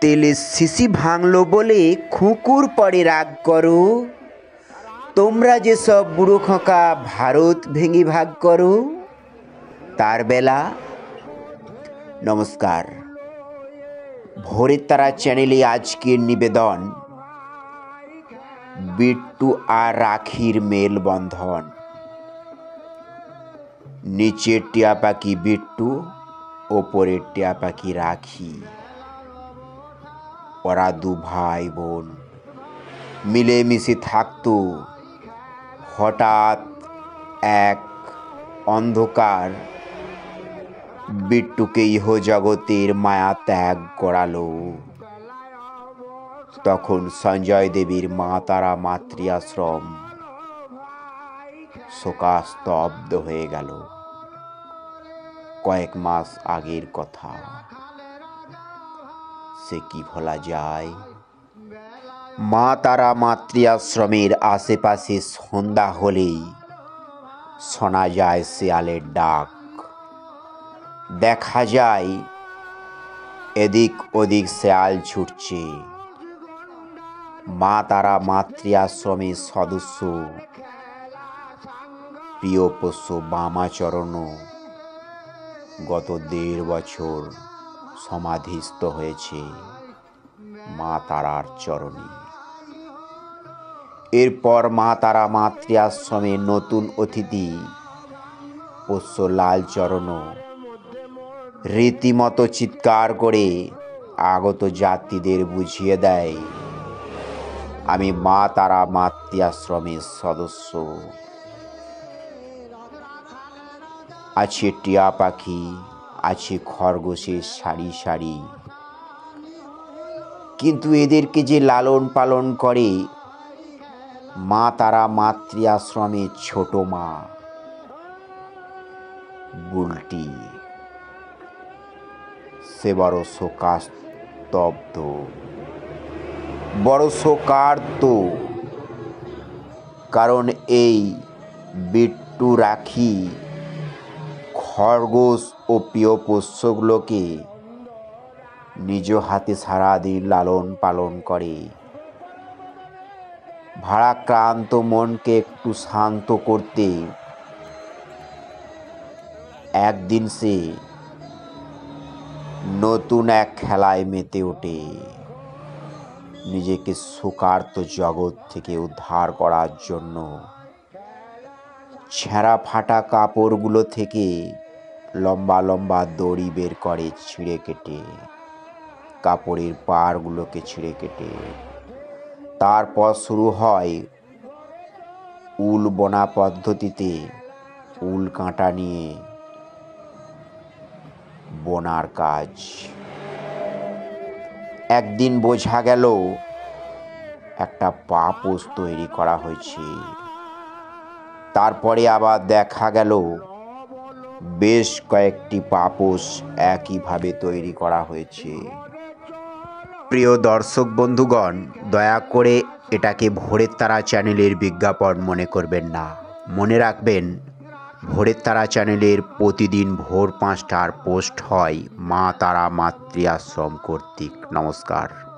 তেলে শিশি ভাঙলো বলে খুকুর পরে রাগ করো। তোমরা যে সব বুড়ো খোকা ভারত ভেঙে ভাগ করো। তার বেলা। নমস্কার, ভোরের তারা চ্যানেলে আজকের নিবেদন বিট্টু আর রাখির মেলবন্ধন। নিচের টিয়া পাখি বিট্টু, ওপরের টিয়া পাখি রাখি। ওরা দু ভাই বোন মিলেমিশে থাকতো। হঠাৎ এক অন্ধকার বিট্টুকে ইহ জগতের মায়া ত্যাগ করালো। তখন সঞ্জয় দেবীর মা তারা মাতৃ আশ্রম শোকাস্তব্ধ হয়ে গেল। কয়েক মাস আগের কথা, সে কি ভোলা যায়? মা তারা মাতৃ আশ্রমের আশেপাশে সন্ধ্যা হলেই শোনা যায় শেয়ালের ডাক। দেখা যায় এদিক ওদিক শেয়াল ছুটছে। মা তারা মাতৃ আশ্রমের সদস্য প্রিয় পোষ্য বামাচরণ গত 1.5 বছর সমাধিস্থ হয়েছে মা তারার চরণে। এরপর মা তারা মাতৃ আশ্রমের নতুন অতিথি পোষ্য লালচরণ রীতিমতো চিৎকার করে আগত যাত্রীদের বুঝিয়ে দেয়, আমি মা তারা মাতৃ আশ্রমের সদস্য। আছে টিয়া পাখি, আছে খরগোশের সারি সারি, কিন্তু এদেরকে যে লালন পালন করে মা তারা মাতৃ আশ্রমের ছোট মা বুলটি, সে বড় শোকাস্তব্ধ, বড় শোকার্ত। কারণ এই বিট্টু রাখি খরগোশ ও প্রিয় পোষ্যগুলোকে নিজ হাতে সারাদিন লালন পালন করে। ভারাক্রান্ত মনকে একটু শান্ত করতে একদিন সে নতুন এক খেলায় মেতে ওঠে। নিজেকে শোকার্ত জগৎ থেকে উদ্ধার করার জন্য ছেঁড়া ফাটা কাপড়গুলো থেকে লম্বা লম্বা দড়ি বের করে ছিঁড়ে কেটে, কাপড়ের পাড়গুলোকে ছিঁড়ে কেটে। তারপর শুরু হয় উল বোনা পদ্ধতিতে উল কাঁটা নিয়ে বোনার কাজ। একদিন বোঝা গেল একটা পাপোশ তৈরি করা হয়েছে। তারপরে আবার দেখা গেল বেশ কয়েকটি পাপোশ একইভাবে তৈরি করা হয়েছে। প্রিয় দর্শক বন্ধুগণ, দয়া করে এটাকে ভোরের তারা চ্যানেলের বিজ্ঞাপন মনে করবেন না। মনে রাখবেন, ভোরের তারা চ্যানেলের প্রতিদিন ভোর 5টার পোস্ট হয় মা তারা মাতৃ আশ্রম কর্তৃক। নমস্কার।